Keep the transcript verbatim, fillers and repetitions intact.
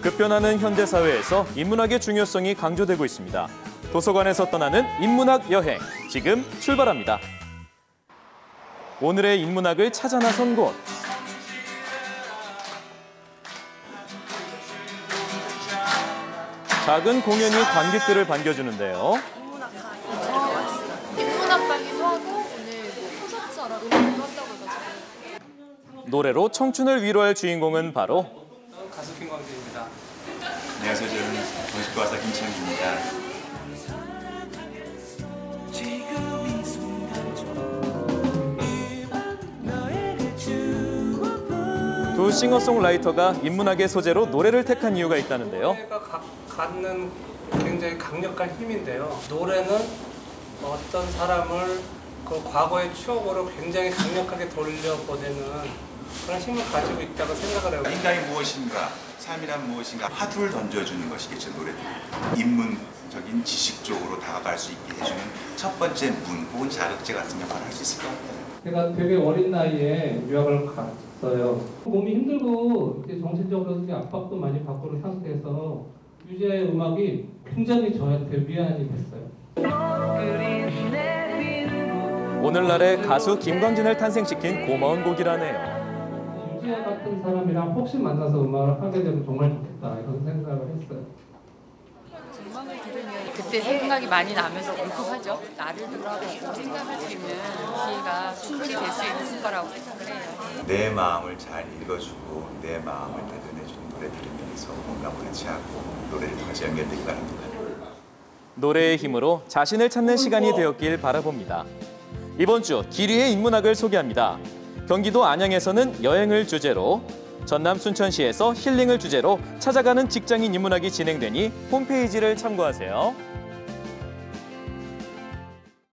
급변하는 현대사회에서 인문학의 중요성이 강조되고 있습니다. 도서관에서 떠나는 인문학 여행, 지금 출발합니다. 오늘의 인문학을 찾아 나선 곳. 작은 공연이 관객들을 반겨주는데요. 인문학과기도 하고 오늘 뭐 콘서트처럼 음악도 한다고 해가지고. 노래로 청춘을 위로할 주인공은 바로 가수 김광진입니다. 안녕하세요. 저는 정신과사 김창기입니다. 두 싱어송라이터가 인문학의 소재로 노래를 택한 이유가 있다는데요. 노래가 가, 갖는 굉장히 강력한 힘인데요. 노래는 어떤 사람을 그 과거의 추억으로 굉장히 강력하게 돌려보내는 그런 힘을 가지고 있다고 생각을 해요. 인간이 무엇인가, 삶이란 무엇인가 화두를 던져주는 것이겠죠, 노래들. 인문적인 지식 쪽으로 다가갈 수 있게 해주는 첫 번째 문 혹은 자극제 같은 역할을 할 수 있을 것 같아요. 제가 되게 어린 나이에 유학을 갔어요. 몸이 힘들고 정신적으로 압박도 많이 받고 그런 상태에서 유재하의 음악이 굉장히 저한테 위안이 됐어요. 오늘날의 가수 김광진을 탄생시킨 고마운 곡이라네요. 유재하 같은 사람이랑 혹시 만나서 음악을 하게 되면 정말 좋겠다 이런 생각을 했어요. 음악을 들으면 그때 생각이 많이 나면서 울컥하죠. 나를 돌아보고 생각할 수 있는 기회가 충분히 될 수 있을 거라고 생각을 해요. 내 마음을 잘 읽어주고 내 마음을 다듬어주는 노래 들으면서 음악을 같이 하고 노래를 통해서 연결되기 바랍니다. 노래의 힘으로 자신을 찾는 시간이 되었길 바라봅니다. 이번 주 기리의 인문학을 소개합니다. 경기도 안양에서는 여행을 주제로, 전남 순천시에서 힐링을 주제로 찾아가는 직장인 인문학이 진행되니 홈페이지를 참고하세요.